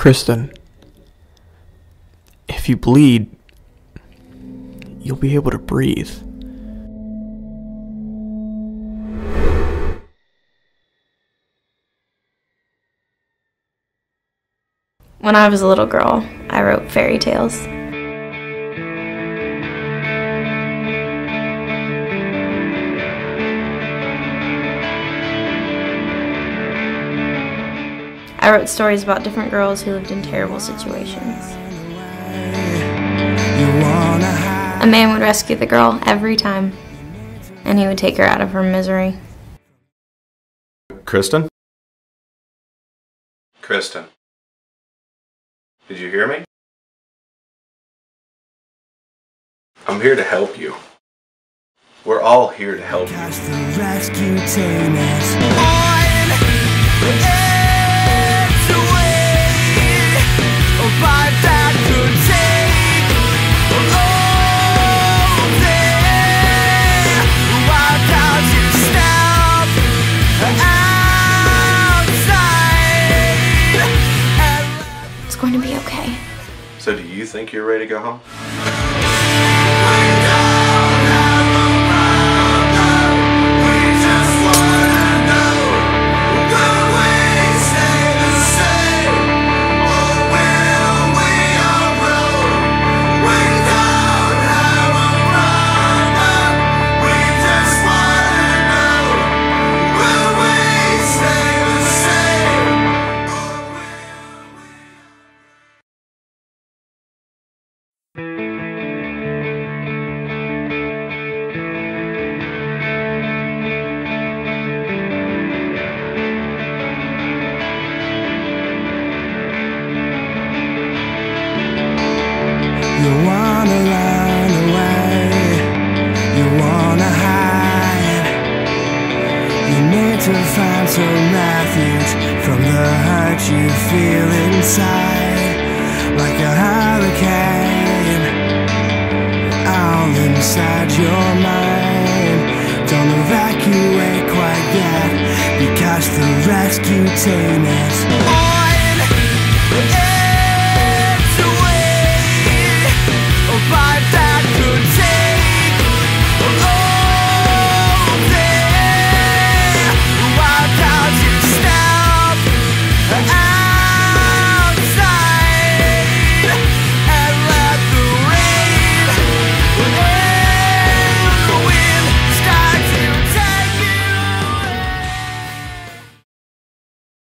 Kristen, if you bleed, you'll be able to breathe. When I was a little girl, I wrote fairy tales. I wrote stories about different girls who lived in terrible situations. A man would rescue the girl every time, and he would take her out of her misery. Kristen? Kristen? Did you hear me? I'm here to help you. We're all here to help you. It's going to be okay. So do you think you're ready to go home? You wanna run away, you wanna hide. You need to find some refuge from the hurt you feel inside. Like a hurricane, all inside your mind. Don't evacuate quite yet, because the rescue team is on.